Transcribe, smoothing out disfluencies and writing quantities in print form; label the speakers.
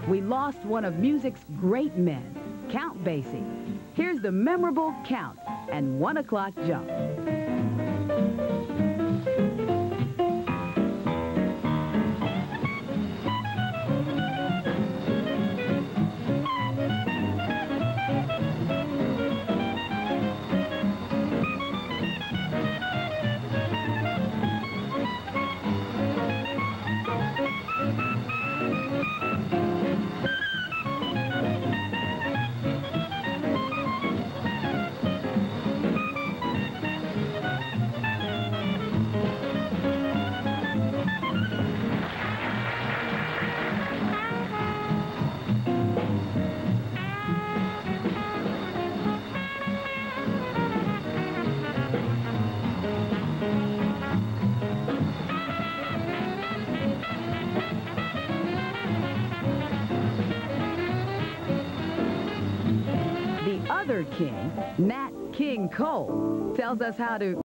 Speaker 1: we lost one of music's great men, Count Basie. Here's the memorable Count and 1 o'clock jump. Other king, Nat King Cole, tells us how to